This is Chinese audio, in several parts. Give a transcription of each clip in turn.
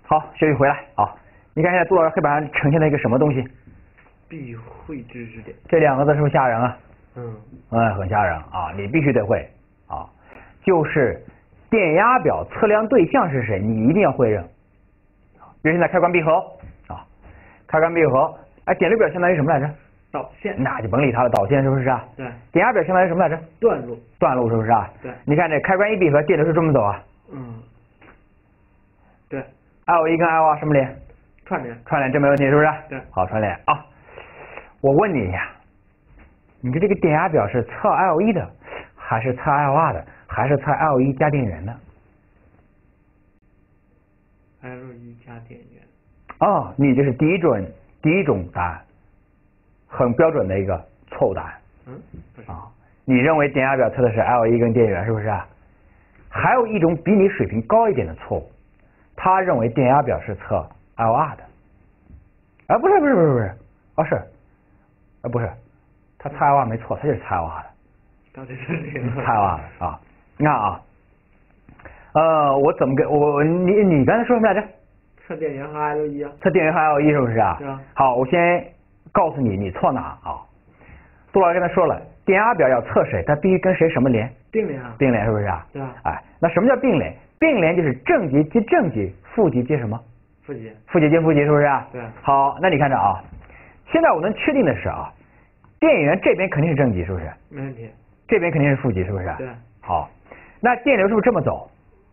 好，休息回来啊。你看现在杜老师黑板上呈现了一个什么东西？ 必会知识点。 这2个字是不是吓人啊？很吓人啊！你必须得会啊。就是电压表测量对象是谁，你一定要会认。比如现在开关闭合啊，开关闭合，哎，电流表相当于什么来着？ 导线。 那就甭理它了，导线是不是啊？ 对。 电压表相当于什么来着？ 段路。 段路是不是啊？ 对。 你看这开关一闭合，电流是这么走啊？ 对。 IO1跟 IO2什么连？ 串联。 串联，这没问题是不是？ 对。 好，串联啊。我问你一下，你的这个电压表是测 IO1的，还是测 IO2的，还是测 IO1加电源的 ？IO1加电源。 哦，你这是第一种答案，很标准的一个错误答案。 不是。 你认为电压表测的是 IO1跟电源是不是？还有一种比你水平高一点的错误，他认为电压表是测 IO2的。不是，是。不是，他测 IO2没错，他就是测 IO2的。 到底是谁？ 测 IO2的啊！你看啊，我怎么你刚才说什么来着？ 测电源和 IO1啊。测电源和 IO1是不是啊？ 对啊。 好，我先告诉你，你错哪啊？杜老师跟他说了，电压表要测谁，它必须跟谁什么连？ 并联啊。 并联是不是啊？ 对啊。 哎，那什么叫并联？并联就是正极接正极，负极接什么？ 负极。 负极接负极是不是啊？ 对。 好，那你看着啊，现在我能确定的是啊，电源这边肯定是正极，是不是？ 没问题。 这边肯定是负极，是不是？ 对。 好，那电流是不是这么走？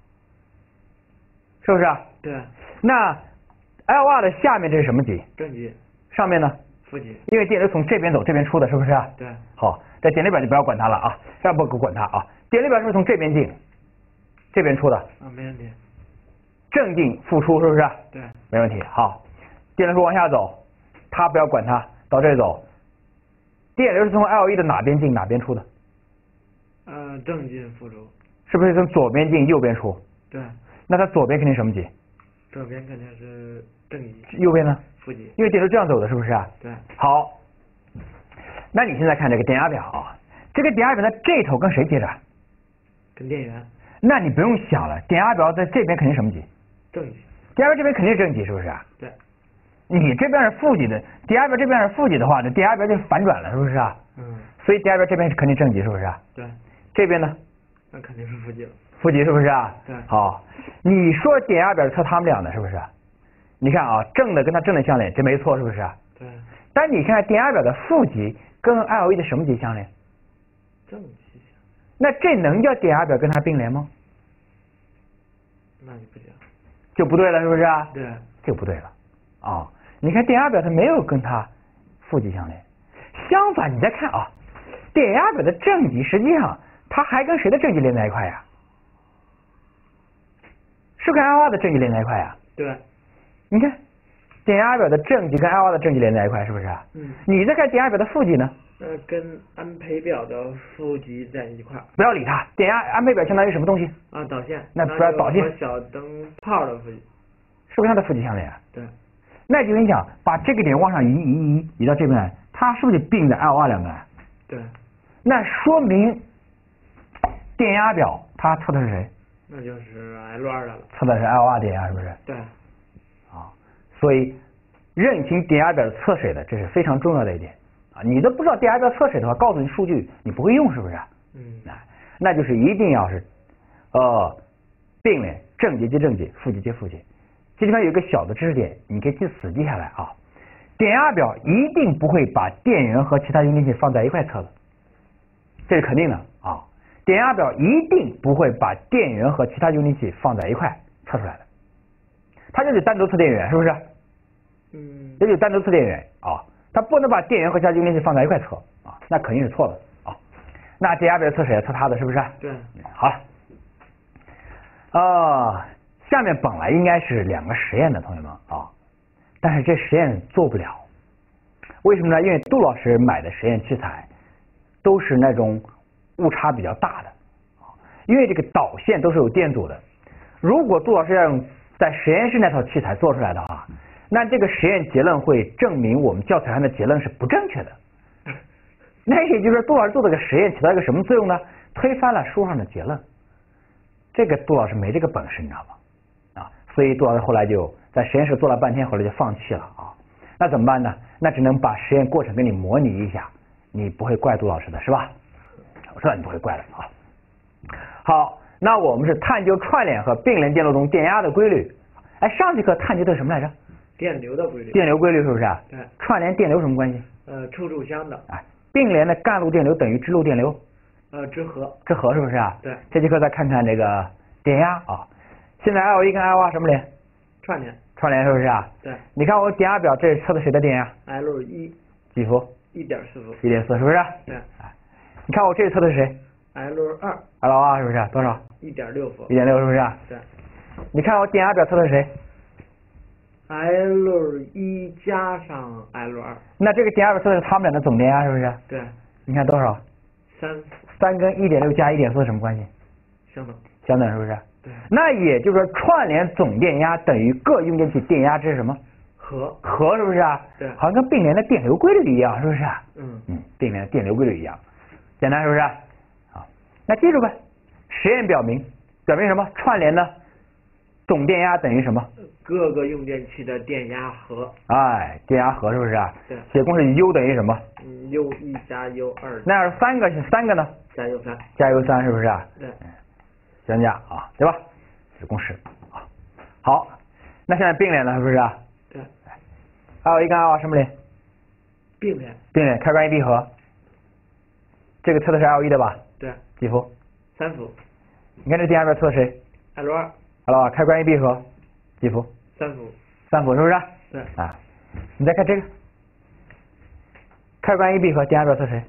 是不是？ 对。 那 IO2的下面这是什么极？ 正极。 上面呢？ 负极。 因为电流从这边走，这边出的，是不是？ 对。 好，这电流表就不要管它了啊，不管它啊。电流表是不是从这边进，这边出的？ 没问题。 正进负出，是不是？ 对。 没问题。好，电流是往下走，它不要管它，到这里走。电流是从 IO1的哪边进哪边出的？ 正进负出。 是不是从左边进右边出？ 对。 那它左边肯定什么极？ 左边肯定是正极。 右边呢？ 负极。 因为电流这样走的，是不是啊？ 对。 好，那你现在看这个电压表啊，这个电压表在这头跟谁接着？ 跟电源。 那你不用想了，电压表在这边肯定什么极？ 正极。 电压表这边肯定是正极，是不是啊？ 对。 你这边是负极的，电压表这边是负极的话，这电压表就反转了，是不是啊？所以电压表这边是肯定正极，是不是啊？ 对。 这边呢？ 那肯定是负极了。 负极是不是啊？ 对。 好，你说电压表测他们俩的，是不是？你看啊，正的跟它正的相连，这没错，是不是啊？ 对。 但你看电压表的负极跟 IO1的什么极相连？ 正极。 那这能叫电压表跟它并联吗？ 那就不行。 就不对了，是不是啊？ 对。 就不对了啊！你看电压表它没有跟它负极相连，相反你再看啊，电压表的正极实际上它还跟谁的正极连在一块呀？是跟 IO2的正极连在一块呀？ 对。 你看电压表的正极跟 IO2的正极连在一块，是不是？你再看电压表的负极呢？ 跟安培表的负极在一块。 不要理它，安培表相当于什么东西？ 导线。 那不要导线。 小灯泡的负极。 是不是它的负极相连啊？ 对。 那就你想把这个点往上移到这边来，它是不是就并在 IO2两端？ 对。 那说明电压表它测的是谁？ 那就是 L2的了。 测的是 IO2电压，是不是？ 对。 所以认清电压表测谁的，这是非常重要的一点啊！你都不知道电压表测谁的话，告诉你数据你不会用，是不是？那就是一定要是并联，正极接正极，负极接负极。这地方有一个小的知识点，你可以死记下来啊！电压表一定不会把电源和其他用电器放在一块测的，这是肯定的啊！电压表一定不会把电源和其他用电器放在一块测出来的，它就是单独测电源，是不是？这就是单独测电源啊，它不能把电源和其他用电器放在一块测啊，那肯定是错的啊。那电压表测谁？测它的，是不是？ 对。 好了，下面本来应该是2个实验的，同学们啊，但是这实验做不了，为什么呢？因为杜老师买的实验器材都是那种误差比较大的，因为这个导线都是有电阻的，如果杜老师要用在实验室那套器材做出来的话，那这个实验结论会证明我们教材上的结论是不正确的。那也就是说，杜老师做这个实验起到一个什么作用呢？推翻了书上的结论。这个杜老师没这个本事，你知道吗？所以杜老师后来就在实验室做了半天，后来就放弃了啊。那怎么办呢？那只能把实验过程给你模拟一下，你不会怪杜老师的是吧？我知道你不会怪的啊。好，那我们是探究串联和并联电路中电压的规律。哎，上节课探究的什么来着？ 电流的规律。 电流规律是不是？ 对。 串联电流什么关系？ 处处相等。 哎，并联的干路电流等于支路电流。 之和。 之和是不是啊？ 对。 这节课再看看这个电压啊。现在 L1跟 L2 什么联？ 串联。 串联是不是啊？ 对。 你看我电压表，这是测的谁的电压 ？L1。 几伏 ？1.4伏。 1.4是不是？ 对。 哎，你看我这测的是谁 ？L2。 L2 是不是？多少 ？1.6伏。 1.6是不是？ 对。 你看我电压表测的是谁 ？L1加上 L2。 那这个电压表测的是他们俩的总电压是不是？ 对。 你看多少？3跟1.6加1.4是什么关系？ 相等。 相等是不是？ 对。 那也就是说串联总电压等于各用电器电压之什么？和是不是啊？ 对。 好像跟并联的电流规律一样，是不是？并联的电流规律一样，简单是不是？好，那记住呗。实验表明什么？串联呢？总电压等于什么？ 各个用电器的电压和。 哎，电压和是不是啊？ 对。 写公式 U 等于什么 ？U1 加 U2。 那要是三个呢？ 加 U3。 加 U3是不是啊？ 对。 相加啊，对吧？是公式啊。好，那现在并联了是不是啊？ 对。 L1跟 L2 什么联？ 并联。 并联，开关一闭合。这个测的是 L1 的吧？ 对。 几伏 ？3伏。 你看这电压表测的谁 ？L2。 L2 开关一闭合，几伏 ？3伏。 3伏是不是？ 对。 啊，你再看这个，开关一闭合，电压表测谁？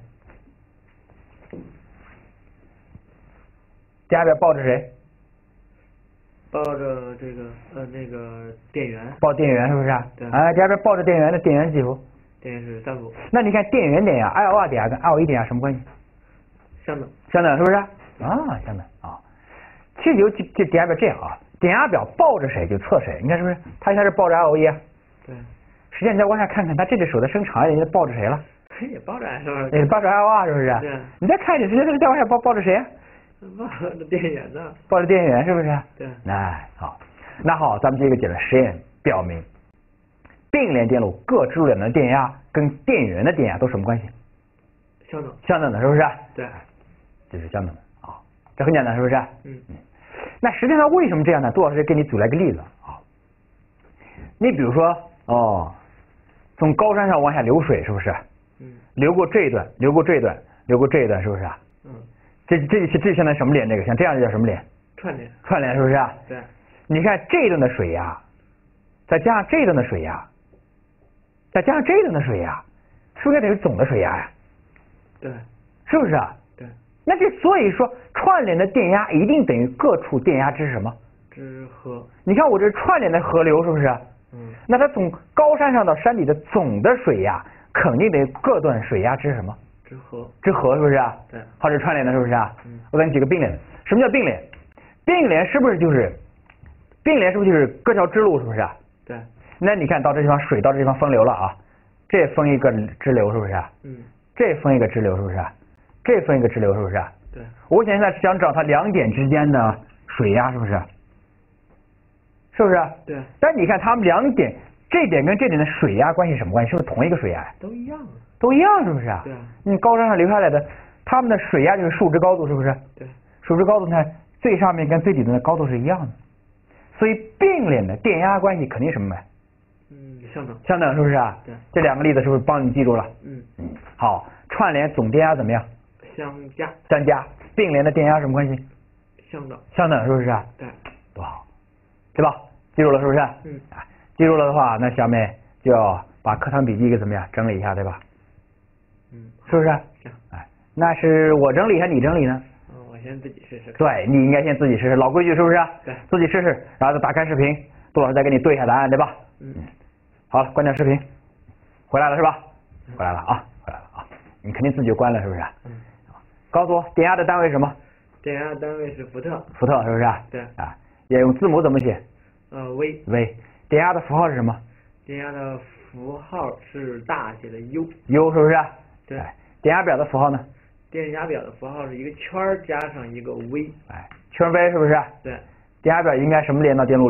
电压表抱着谁？ 抱着这个那个电源。 抱电源是不是？ 对。 啊，电压表抱着电源的电源几伏？ 电源是3伏。 那你看电源电压 L2 电压跟 L1 电压什么关系？ 相等。 相等是不是？啊，相等啊。其实就电压表这样啊，电压表抱着谁就测谁，你看是不是？它一下是抱着 L1 啊。 对。 实际上你再往下看看，它这只手的伸长一点，就抱着谁了？ 也抱着 L2。 也抱着 L2 是不是？ 对。 你再看一点，实际上再往下抱着谁啊？ 抱着电源呢。 抱着电源是不是？ 对。 哎，好，那好，咱们接着结论。实验表明，并联电路各支路两端的电压跟电源的电压都什么关系？ 相等。 相等的，是不是？ 对。 这是相等的啊，这很简单，是不是？ 嗯。 那实际上为什么这样呢？杜老师给你举来个例子啊，你比如说从高山上往下流水，是不是？流过这一段，流过这一段，流过这一段，是不是？这相当于什么联？这个像这样就叫什么联？ 串联。 串联是不是？ 对。 你看这一段的水压，再加上这一段的水压，再加上这一段的水压，是不是等于总的水压呀？ 对。 是不是啊？ 对。 那这所以说串联的电压一定等于各处电压之什么？ 之和。 你看我这串联的河流是不是？那它从高山上到山底的总的水压肯定得各段水压之什么？之和是不是啊？ 对。 好，这串联的是不是啊？我给你举个并联。什么叫并联？并联是不是就是各条支路是不是啊？ 对。 那你看到这地方水到这地方分流了啊，这分一个支流是不是啊？这分一个支流是不是啊？这分一个支流是不是啊？ 对。 我现在想找它两点之间的水压是不是？是不是？ 对。 但你看它们两点，这点跟这点的水压关系什么关系？是不是同一个水压？ 都一样啊。 都一样是不是啊？ 对啊。 你高山上流下来的，它们的水压就是数值高度是不是？ 对。 数值高度呢，最上面跟最底端的高度是一样的，所以并联的电压关系肯定什么？ 相等。 相等是不是啊？ 对。 这两个例子是不是帮你记住了？好，串联总电压怎么样？相加。并联的电压什么关系？ 相等。 相等是不是啊？ 对。 多好，对吧？记住了是不是？记住了的话，那下面就要把课堂笔记给怎么样整理一下，对吧？是不是？那是我整理还是你整理呢？ 我先自己试试。 对，你应该先自己试试，老规矩是不是？ 对。 自己试试，然后再打开视频，杜老师再给你对一下答案，对吧？好了，关掉视频，回来了是吧？回来了啊，回来了啊！你肯定自己就关了是不是？告诉我电压的单位是什么？ 电压单位是伏特。 伏特是不是？ 对。 啊，也用字母怎么写 ？V。 V。电压的符号是什么？ 电压的符号是大写的 U。 U 是不是？ 对。 电压表的符号呢？ 电压表的符号是一个圈加上一个 V。 圈 V 是不是？ 对。 电压表应该什么连到电路里面？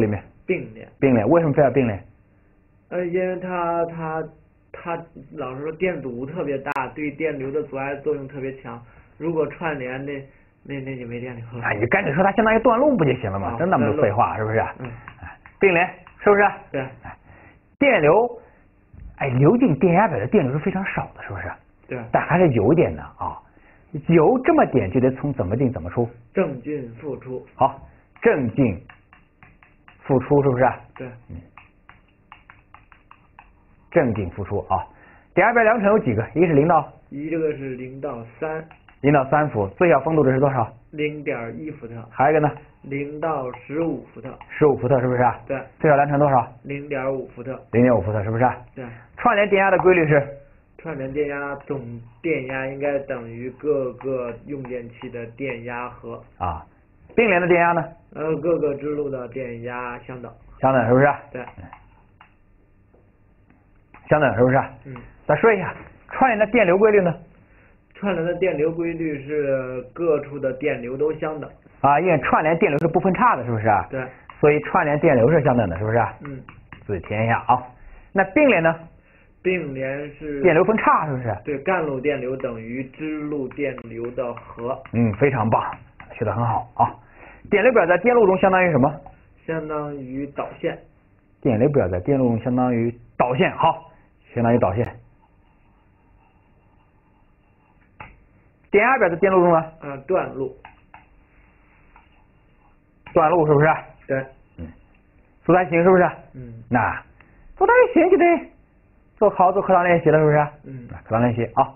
并联。 并联，为什么非要并联？ 因为它老是说电阻特别大，对电流的阻碍作用特别强。如果串联那就没电流了。 你干脆说它相当于断路不就行了吗？真那么多废话，是不是？并联是不是？ 对。 电流，流进电压表的电流是非常少的，是不是？ 对。 但还是有一点的啊，有这么点就得从怎么进怎么出。 正进负出。 好，正进负出是不是？ 对。 正进负出啊。电压表量程有几个？一个是0到这个是0到3。 0到3伏，最小风度值是多少 ？0.1伏特。 还有一个呢 ？0到15伏特。 15伏特是不是？ 对。 最小量程多少 ？0.5伏特。 0.5伏特是不是？ 对。 串联电压的规律是？ 串联电压总电压应该等于各个用电器的电压和。 啊。并联的电压呢？ 各个支路的电压相等。 相等是不是？ 对。 相等是不是？再说一下串联的电流规律呢？ 串联的电流规律是各处的电流都相等。 因为串联电流是不分叉的，是不是？ 对。 所以串联电流是相等的，是不是？自己填一下啊。那并联呢？ 并联是电流分叉，是不是？ 对，干路电流等于支路电流的和。 非常棒，学得很好啊。电流表在电路中相当于什么？ 相当于导线。 电流表在电路中相当于导线，好，相当于导线。电压表在电路中呢？ 断路。 断路是不是？ 对。 做还行是不是？那做还行就得做课堂练习了，是不是？课堂练习啊。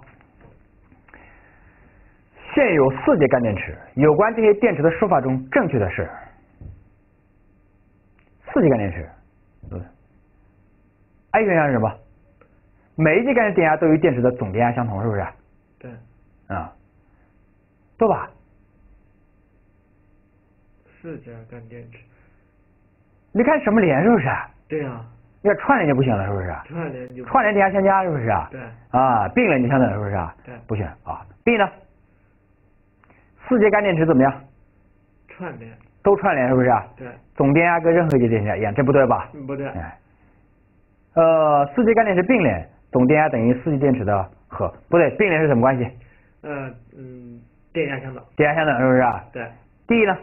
现有4节干电池，有关这些电池的说法中正确的是4节干电池。I 选项是什么？每一节干电池电压都与电池的总电压相同，是不是？ 对。 对吧 ？4节干电池。 你看什么联是不是？ 对呀。 要串联就不行了，是不是？串联电压相加，是不是？ 对。 并联就相等，是不是？ 对。 不行啊。B 呢？4节干电池怎么样？ 串联。 都串联是不是？ 对。 总电压跟任何一节电压一样，这不对吧？ 不对。 4节干电池并联，总电压等于4节电池的和，不对，并联是什么关系？ 电压相等。 电压相等是不是？ 对。 D 呢？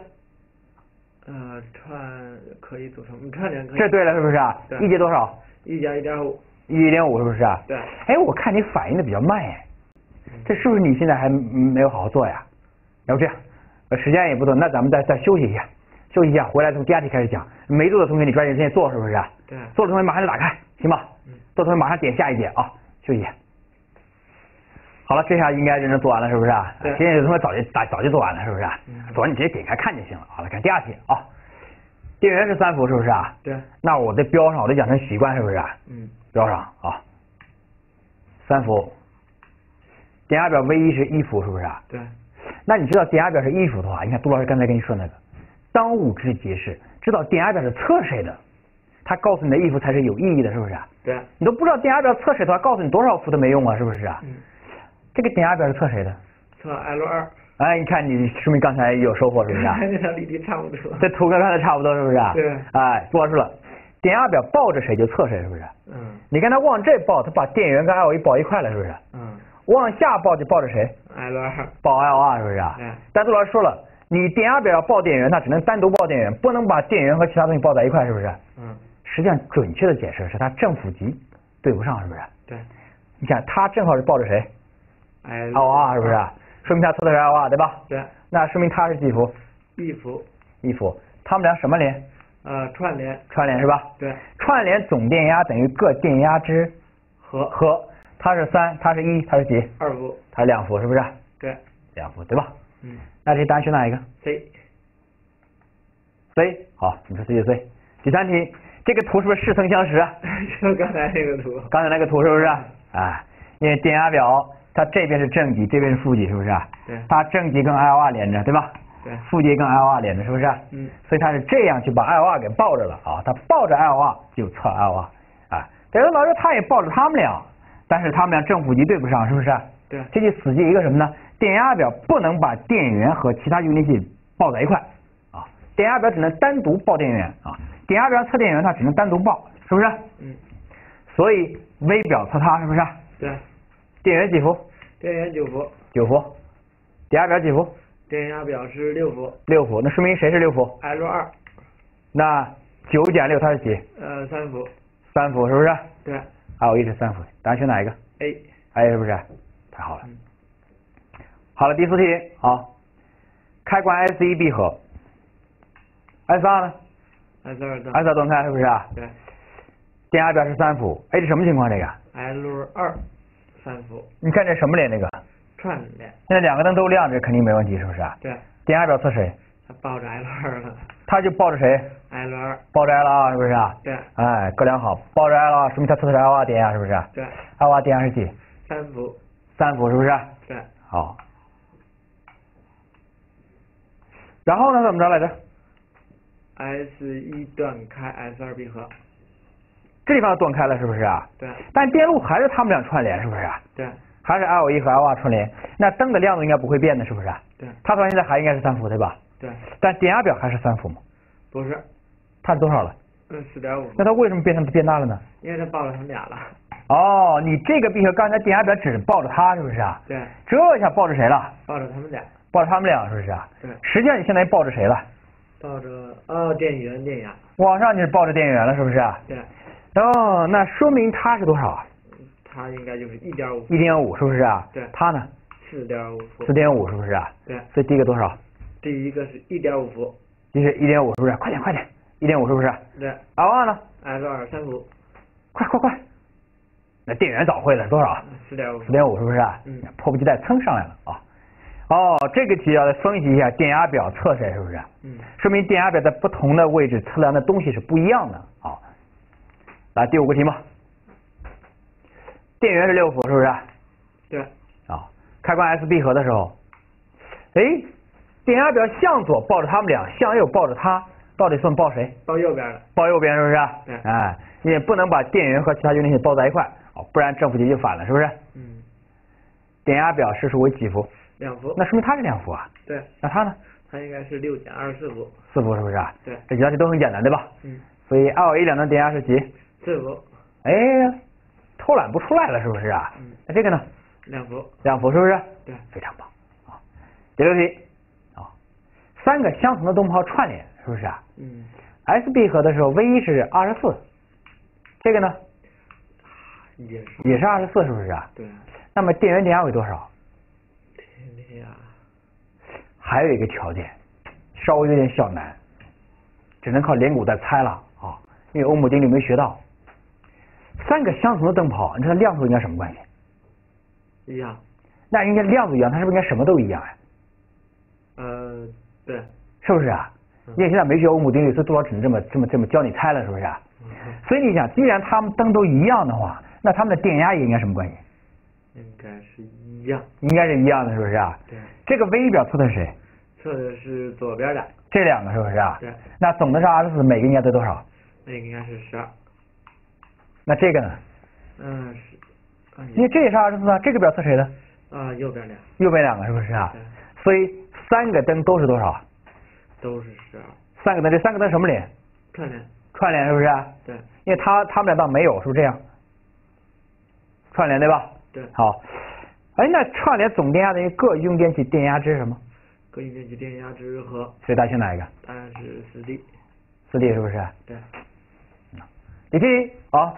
可以组成串联可以。 这对了是不是？ 对。 一节多少 ？1加1.5。 1.5是不是？ 对。 我看你反应的比较慢哎，这是不是你现在还没有好好做呀？要不这样，时间也不多，那咱们再休息一下，回来从第2题开始讲。没做的同学你抓紧时间做，是不是？ 对。 做的同学马上就打开，行吧？做的同学马上点下一节啊，休息一下。好了，这下应该认真做完了，是不是？ 对。 现在有同学早就做完了，是不是？做完你直接点开看就行了。好了，看第2题啊。电源是3伏，是不是？ 对。 那我得标上，我得养成习惯，是不是？标上啊。3伏。电压表 V1是1伏，是不是？ 对。 那你知道电压表是1伏的话，你看杜老师刚才跟你说那个，当务之急是知道电压表是测谁的，他告诉你的1伏才是有意义的，是不是？ 对。 你都不知道电压表测谁的话，告诉你多少伏都没用啊，是不是？这个电压表是测谁的？ 测 L2。 你看你说明刚才有收获，是不是？ 那条例题差不多。 这图跟刚才差不多，是不是？ 对。 杜老师了，电压表抱着谁就测谁，是不是？你看他往这抱，他把电源跟 L1 抱一块了，是不是？往下抱就抱着谁 ？L2。 抱 L2 是不是？但杜老师说了，你电压表要抱电源，它只能单独抱电源，不能把电源和其他东西抱在一块，是不是？实际上准确的解释是它正负极对不上，是不是？ 对。 你看它正好是抱着谁 ？L2 是不是？说明它测的是 L2 对吧？ 对。 那说明它是几伏 ？1伏。 1伏。它们俩什么联？ 串联。 串联是吧？ 对。 串联总电压等于各电压之和。它是3，它是1，它是几 ？2伏。 它是2伏，是不是？ 对。 2伏对吧？那这答案选哪一个 ？C。 好，你说 C 就 C。第3题，这个图是不是似曾相识？ 就刚才那个图。 刚才那个图是不是？因为电压表它这边是正极，这边是负极，是不是？ 对。 它正极跟 L2 连着，对吧？ 对。 负极跟 L2 连着，是不是？所以它是这样去把 L2 给抱着了啊，它抱着 L2 就测 L2 等于老师他也抱着他们俩，但是他们俩正负极对不上，是不是？ 对。 这就死记一个什么呢？电压表不能把电源和其他用电器抱在一块电压表只能单独报电源啊，电压表测电源它只能单独报，是不是？所以微表测它是不是？ 对。 电源几伏？ 电源9伏。 9伏。电压表几伏？ 电压表是6伏。 6伏，那说明谁是6伏 ？L2。 那9减6它是几 ？3伏。 3伏是不是？ 对。 ROE 是3伏，答案选哪一个 ？A 是不是？太好了。好了，第4题啊，开关 S1 闭合 ，S2 呢 ？S2 断开是不是？ 对。 电压表是3伏，哎，这什么情况这个 ？L2 3伏。 你看这什么联这个？ 串联。 现在2个灯都亮，这肯定没问题，是不是？ 对。 电压表测谁？ 它抱着 L2 了。 它就抱着谁 ？L2。 抱着 L2 是不是？ 对。 哎，哥俩好，抱着 L2，说明它测的是 L2 电压是不是？ 对。 L2 电压是几 ？3伏。 3伏是不是？ 对。 好。然后呢，怎么着来着 ？S1 断开 ，S2 闭合。 这地方断开了是不是啊？ 对。 但电路还是它们俩串联是不是？ 对。 还是 L1 和 L2 串联，那灯的亮度应该不会变的，是不是？ 对。 它到现在还应该是3伏对吧？ 对。 但电压表还是3伏吗？ 不是。 它是多少了 ？4.5。 那它为什么变大了呢？ 因为它抱着它们俩了。 哦，你这个闭合刚才电压表只抱着它是不是啊？ 对。 这下抱着谁了？ 抱着它们俩。 抱着他们俩是不是啊？ 对。 实际上你现在抱着谁了？ 抱着电源电压。 往上你是抱着电源了是不是啊？ 对。 哦，那说明它是多少啊？ 它应该就是1.5。 1.5是不是啊？ 对。 它呢 ？4.5伏。 4.5是不是啊？ 对。 所以第一个多少？ 第一个是1.5伏。 这是1.5是不是？快点，1.5是不是？ 对。 L2呢 ？L2 3伏。 快！那电源早会了多少？4.5是不是？迫不及待蹭上来了啊！哦，这个题要来分析一下电压表测谁是不是？说明电压表在不同的位置测量的东西是不一样的啊。来第5个题目，电源是6伏是不是？ 对。 啊，开关 S 闭合的时候，哎，电压表向左抱着它们俩，向右抱着它，到底算抱谁？ 抱右边的。 抱右边是不是？ 对。 哎，你也不能把电源和其他运动线抱在一块，哦，不然正负极就反了，是不是？电压表实数为几伏 ？2伏。 那说明它是2伏啊。 对。 那它呢？ 它应该是6减24伏。 4伏是不是？ 对。 这几道题都很简单，对吧？所以 L1 两端电压是几 ？4伏。 哎，偷懒不出来了，是不是啊？那这个呢 ？2伏。 2伏是不是？ 对。 非常棒啊。第6题啊，3个相同的灯泡串联，是不是啊？S 闭合的时候 V1 是24，这个呢？也是24，是不是啊？ 对。 那么电源电压为多少？ 电压。 还有一个条件，稍微有点小难，只能靠连鼓带猜了啊，因为欧姆定律没学到。3个相同的灯泡，你知道亮度应该什么关系？ 一样。 那应该亮度一样，它是不是应该什么都一样对。 是不是啊？因为现在没学欧姆定律，所以多少只能这么教你猜了，是不是啊？所以你想，既然它们灯都一样的话，那它们的电压也应该什么关系？ 应该是一样。 应该是一样的，是不是啊？ 对。 这个 V 表测的是谁？ 测的是左边的。 这2个是不是啊？ 对。 那总的是24，每个应该得多少？ 那个应该是12。 那这个呢？因为这也是24啊，这个表测谁的？ 右边2。 右边2个是不是啊？ 对。 所以3个灯都是多少？ 都是 12。3个灯，这3个灯什么联？串联是不是？ 对。 因为它们俩倒没有，是不是这样？串联对吧？ 对。 好，哎，那串联总电压等于各用电器电压值是什么？ 各用电器电压值和。 所以答案选哪一个？ 答案是4D。 4D 是不是？ 对。 第7题啊，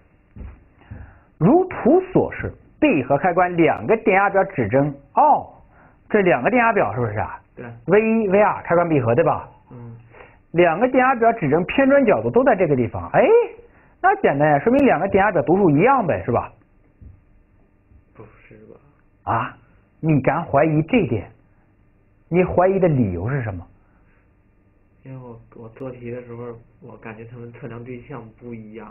如图所示，闭合开关2个电压表指针，这2个电压表是不是啊？ 对。 V1、V2 开关闭合对吧？2个电压表指针偏转角度都在这个地方，哎，那简单呀，说明2个电压表读数一样呗，是吧？ 不是吧？ 啊，你敢怀疑这一点？你怀疑的理由是什么？ 因为我做题的时候，我感觉他们测量对象不一样。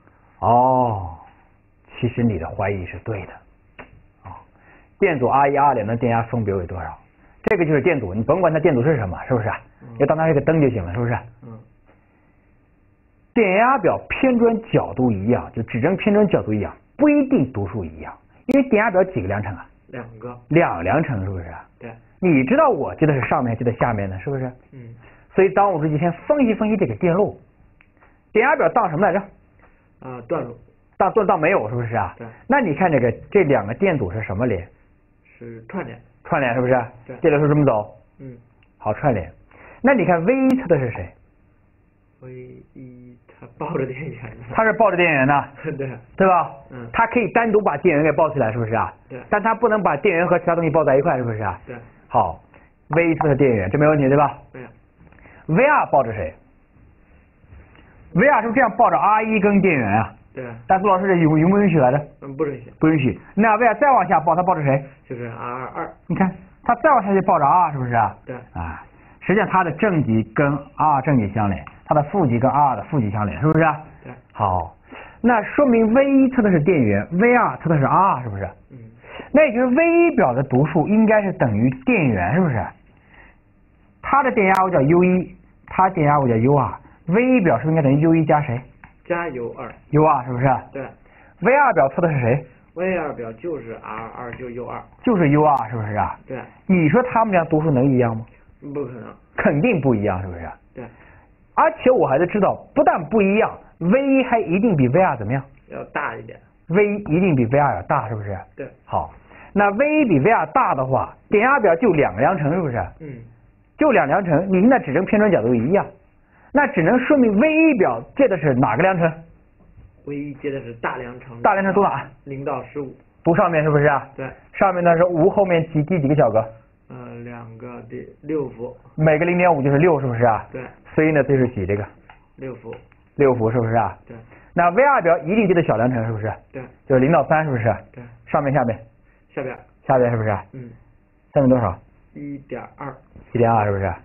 其实你的怀疑是对的。电阻 R1、R2的电压分别为多少？这个就是电阻，你甭管它电阻是什么，是不是？就当它是个灯就行了，是不是？电压表偏转角度一样，就指针偏转角度一样，不一定读数一样，因为电压表几个量程啊 ？2个。 2量程是不是？ 对。 你知道我记得是上面，记得下面的，是不是？ 所以当务之急先分析这个电路。电压表当什么来着？ 断路。 当没有是不是啊？ 对。 那你看这两个电阻是什么连？ 是串联。 串联是不是？ 对。 电流是这么走。 嗯。 好，串联。那你看 V1 测的是谁 ？V1它抱着电源呢。 它是抱着电源的。 对。 对吧？ 嗯。 它可以单独把电源给抱起来，是不是啊？ 对。 但它不能把电源和其他东西抱在一块，是不是啊？ 对。 好 ，V1 测的电源，这没问题对吧？ 对。 VR 抱着谁？VR 是不是这样抱着 R1 根电源啊？ 对。 但杜老师这允不允许来着？ 不允许。 不允许。那 VR 再往下抱，它抱着谁？ 就是 R2。 你看，它再往下就抱着 R， 是不是啊？ 对。 啊，实际上它的正极跟 R 正极相连，它的负极跟 R 的负极相连，是不是啊？ 对。 好，那说明 V1 测的是电源 ，VR 测的是 R， 是不是？ 嗯。 那也就是 V1 表的读数应该是等于电源，是不是？它的电压我叫 U1， 它电压我叫 UR。V1 表是不是应该等于 U1 加谁？ 加 U2。 UR 是不是？ 对。 VR 表测的是谁 ？VR 表就是 R2 就 U2。 就是 UR 是不是啊？ 对。 你说他们俩读数能一样吗？ 不可能。 肯定不一样，是不是？ 对。 而且我还得知道，不但不一样 ，V1 还一定比 VR 怎么样？ 要大一点。 V1 一定比 VR 要大，是不是？ 对。 好，那 V1 比 VR 大的话，电压表就两个量程，是不是？ 嗯。 就两量程，你那指针偏转角度一样，那只能说明 V1 表借的是哪个量程 ？V1 借的是大量程。 大量程读哪 ？0到15。 读上面是不是啊？ 对。 上面呢是5，后面第几个小格 ？2个第6伏。 每个0.5就是6，是不是啊？ 对。 所以呢这是几这个 ？6伏。 6伏是不是啊？ 对。 那 VR 表一定记得小量程是不是？ 对。 就是0到3是不是？ 对。 上面下边？ 下边。 下边是不是？ 嗯。 下面多少 ？1.2。 1.2是不是？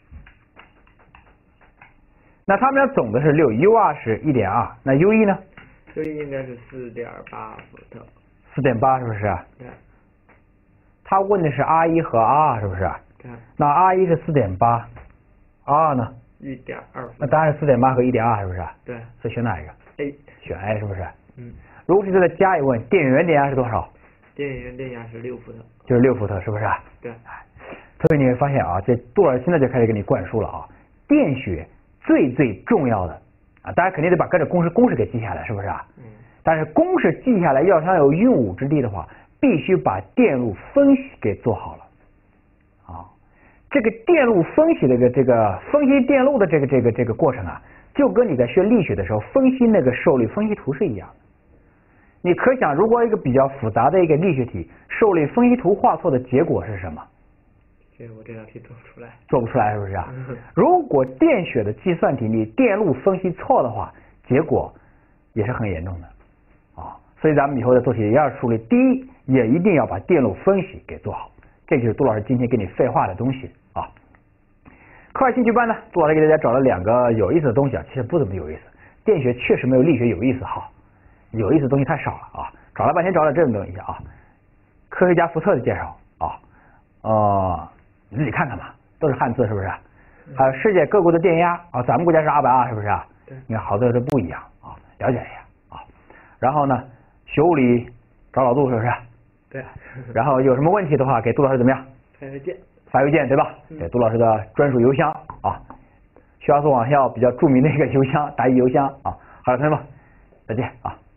那他们俩总的是6，UR 是1.2，那 U1 呢 ？U1 应该是4.8伏特。 4.8是不是？ 对。 他问的是 R1 和 R2 是不是？ 对。 那 R1 是4.8，R 呢 ？1.2。 那当然是4.8和1.2是不是？ 对。 所以选哪一个 ？A。 选 A 是不是？ 嗯。 如果是再加一问，电源电压是多少？ 电源电压是6伏特。 就是6伏特是不是？ 对。 所以你会发现啊，这杜老师现在就开始给你灌输了啊，电学最重要的啊，大家肯定得把跟着公式给记下来，是不是啊？ 嗯。 但是公式记下来，要想有用武之地的话，必须把电路分析给做好了啊。这个电路分析的这个分析电路的这个过程啊，就跟你在学力学的时候分析那个受力分析图是一样的。你可想，如果一个比较复杂的一个力学题，受力分析图画错的结果是什么？ 结果这道题做不出来。 做不出来是不是啊？如果电学的计算题你电路分析错的话，结果也是很严重的啊。所以咱们以后在做题也要注意，第一也一定要把电路分析给做好。这就是杜老师今天给你废话的东西啊。课外兴趣班呢，杜老师给大家找了2个有意思的东西啊，其实不怎么有意思。电学确实没有力学有意思哈。有意思的东西太少了啊，找了半天找了这种东西啊，科学家福特的介绍啊，你自己看看吧，都是汉字是不是？还有世界各国的电压啊，咱们国家是220是不是？ 对。 你看好多都不一样啊，了解一下啊。然后呢，学物理找老杜是不是？ 对。 然后有什么问题的话，给杜老师怎么样？发邮件对吧？给杜老师的专属邮箱啊，学而思网校比较著名的一个邮箱，答疑邮箱啊。好了，同学们，再见啊。